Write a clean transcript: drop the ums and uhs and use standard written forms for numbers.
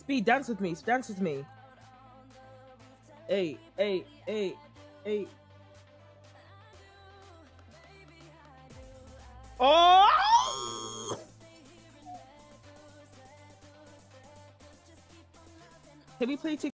Speed, dance with me. Dance with me. Hey, hey, hey, hey. Oh! Can we play